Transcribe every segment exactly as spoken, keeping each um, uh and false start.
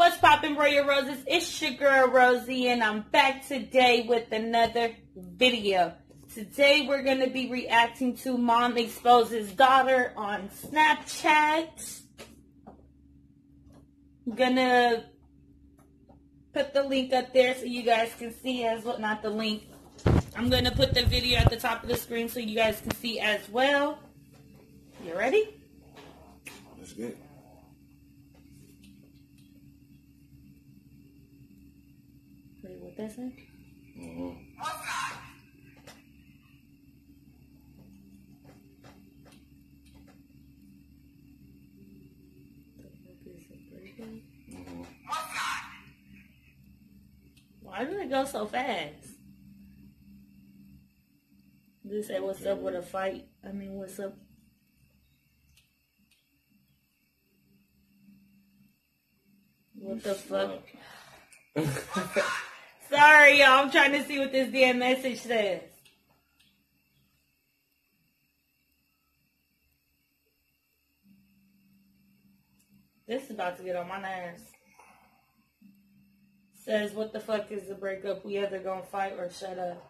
What's poppin', Royal Roses? It's your girl Rosie, and I'm back today with another video. Today we're going to be reacting to Mom Exposes Daughter on Snapchat. I'm gonna put the link up there so you guys can see as well. Not the link. I'm gonna put the video at the top of the screen so you guys can see as well. You ready? That's good. Wait, what that say? Mm-hmm. Mm-hmm. Why did it go so fast? Just say what's up with a fight. I mean, what's up? What the fuck? Sorry, y'all. I'm trying to see what this damn message says. This is about to get on my nerves. Says, what the fuck is the breakup? We either gonna fight or shut up.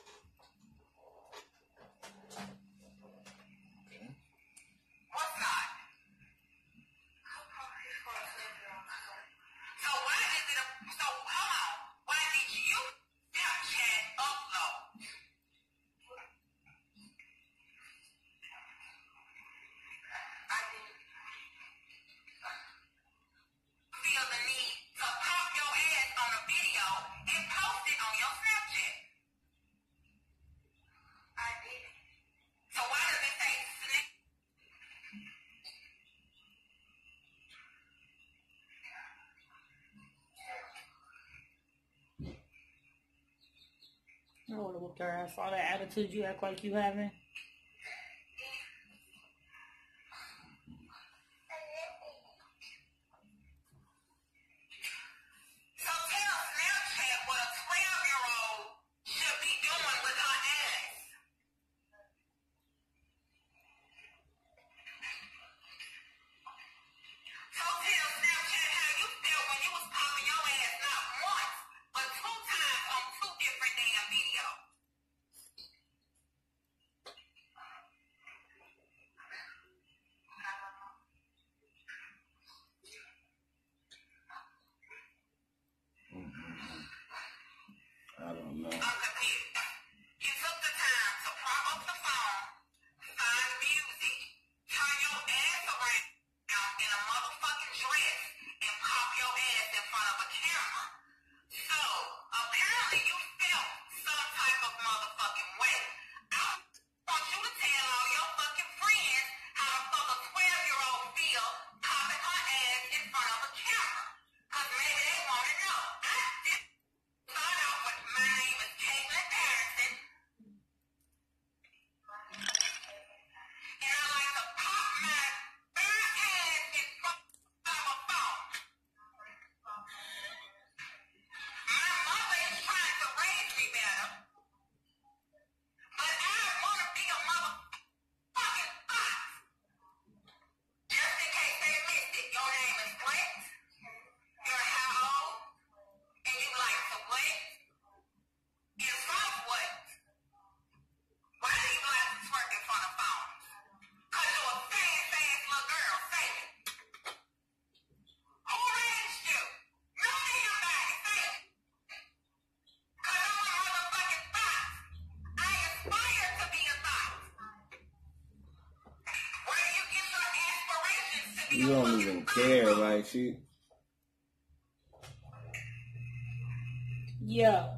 I would have whooped her ass. All that attitude you act like you having. I don't know. You don't even care, like she. Yo.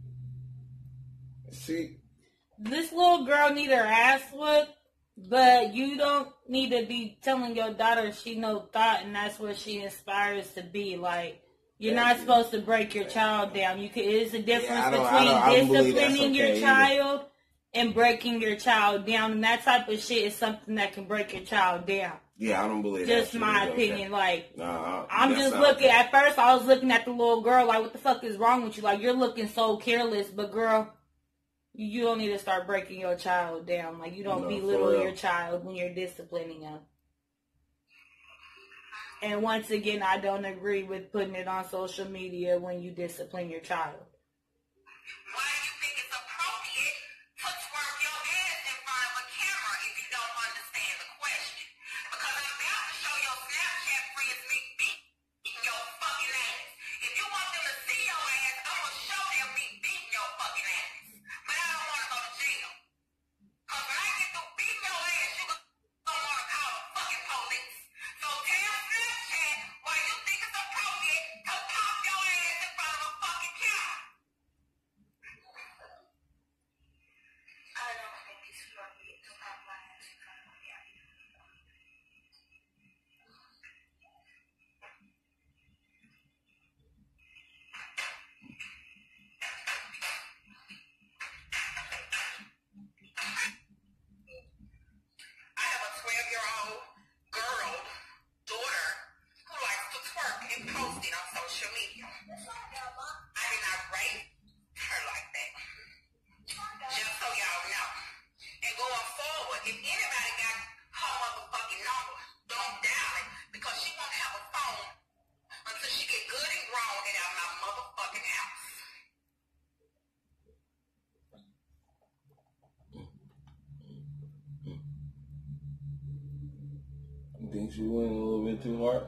She. This little girl need her ass whooped, but you don't need to be telling your daughter she no thought and that's what she aspires to be. Like, you're not supposed to break your child down. You can. It's a difference Yeah, I don't- between I don't- I don't believe that's disciplining your okay child and breaking your child down, and that type of shit is something that can break your child down. Yeah, I don't believe Just that my shit is opinion. okay. Like, Nah, I'm that's just not looking. okay. At first, I was looking at the little girl like, what the fuck is wrong with you? Like, you're looking so careless, but girl, you don't need to start breaking your child down. Like, you don't No, belittle for real. your child when you're disciplining them. And once again, I don't agree with putting it on social media when you discipline your child. Why do you think it's appropriate to twerk your ass in front of a camera if you don't understand the question? Because I'm about to show your Snapchat friends me beating your fucking ass. If you want them to see your ass, I'm going to show them me beating your fucking ass. But I don't want to go to jail. Because when I get through beating your ass, you're going to want to call the fucking police. So tell Snapchat why you think it's appropriate to pop your ass in front of a fucking camera. I don't think it's appropriate to pop my ass in front of a camera. I have a twelve-year-old girl, daughter, who likes to twerk and post it on social media. I did not rape her like that. Just so y'all know. And going forward, if anybody got her motherfucking number, don't dial it, because she won't have a phone until she get good and grown and out of my motherfucking house. You think she went a little bit too hard?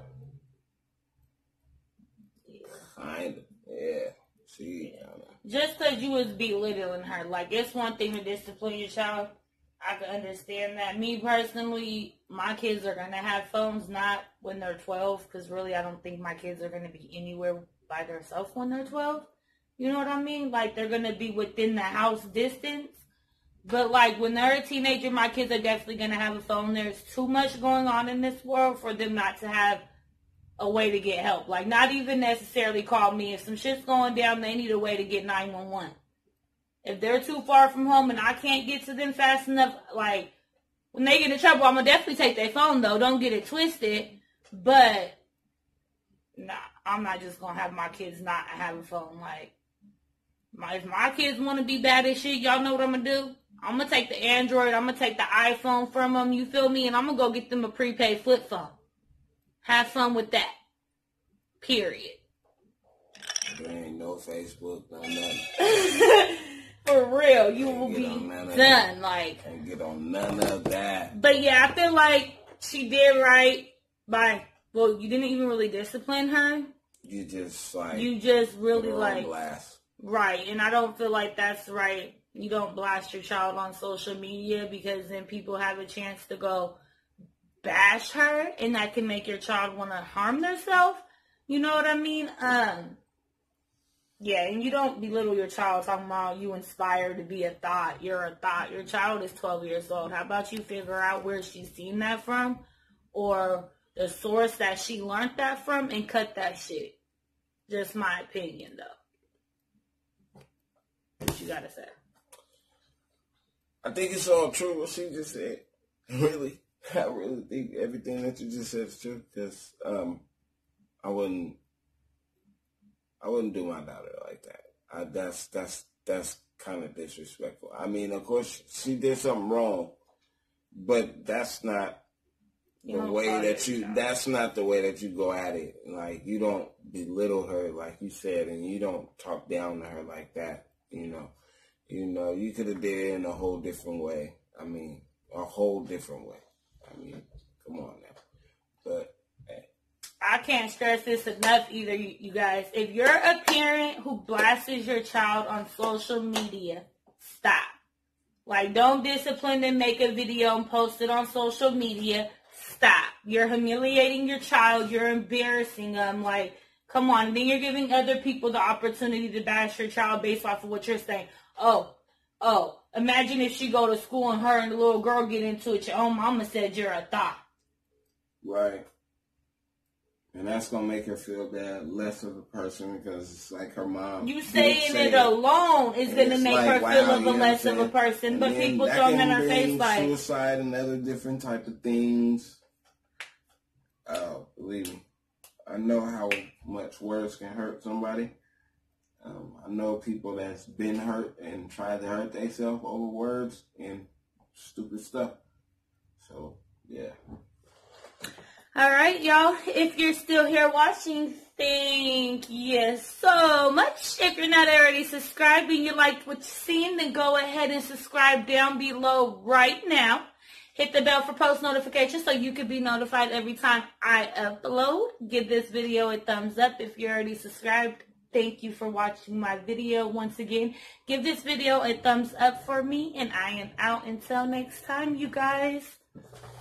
Kind of. Yeah. She. I mean, Just because you was belittling her. Like, it's one thing to discipline your child. I can understand that. Me personally, my kids are going to have phones, not when they're twelve, because really I don't think my kids are going to be anywhere by themselves when they're twelve. You know what I mean? Like, they're going to be within the house distance. But, like, when they're a teenager, my kids are definitely going to have a phone. There's too much going on in this world for them not to have a way to get help. Like, not even necessarily call me. If some shit's going down, they need a way to get nine one one. If they're too far from home and I can't get to them fast enough, like, when they get in trouble, I'm going to definitely take their phone, though. Don't get it twisted. But, nah, I'm not just going to have my kids not have a phone. Like, my, if my kids want to be bad as shit, y'all know what I'm going to do? I'm going to take the Android. I'm going to take the iPhone from them, you feel me? And I'm going to go get them a prepaid flip phone. Have fun with that. Period. there ain't no Facebook, no nothing. For real, you Can't will get be on none of done. that. Like, Can't get on none of that. but yeah, I feel like she did right by, well, you didn't even really discipline her. You just like You just put really her on like, blast. right. And I don't feel like that's right. You don't blast your child on social media because then people have a chance to go bash her and that can make your child want to harm themselves. You know what I mean? Um, yeah, and you don't belittle your child talking about you inspired to be a thought. You're a thought. Your child is twelve years old. How about you figure out where she's seen that from or the source that she learned that from and cut that shit. Just my opinion, though. What you gotta say? I think it's all true what she just said. Really. I really think everything that you just said is true. Because um, I wouldn't I wouldn't do my daughter like that. I, that's that's that's kind of disrespectful. I mean, of course, she did something wrong. But that's not You the don't way call that your you child. that's not the way that you go at it. Like, you don't belittle her like you said, and you don't talk down to her like that. You know, you know, you could have did it in a whole different way. I mean, a whole different way. I mean, come on now. But hey, I can't stress this enough either, you, you guys. If you're a parent who blasts your child on social media, stop. Like, don't discipline them, make a video and post it on social media. Stop. You're humiliating your child. You're embarrassing them. Like, come on. And then you're giving other people the opportunity to bash your child based off of what you're saying. Oh, oh, imagine if she go to school and her and the little girl get into it. Your own mama said you're a thought. right. And that's going to make her feel bad, less of a person, because it's like her mom. You did saying say it alone is And going to it's make like, her wow, feel you of know a what less I'm of a saying? person. And But then people that throwing can in her face bring like, suicide and other different type of things. Oh, believe me. I know how much words can hurt somebody. Um, I know people that's been hurt and tried to hurt themselves over words and stupid stuff. So, yeah. All right, y'all. If you're still here watching, thank you so much. If you're not already subscribed and you liked what you've seen, then go ahead and subscribe down below right now. Hit the bell for post notifications so you can be notified every time I upload. Give this video a thumbs up if you're already subscribed. Thank you for watching my video once again. Give this video a thumbs up for me, and I am out until next time, you guys.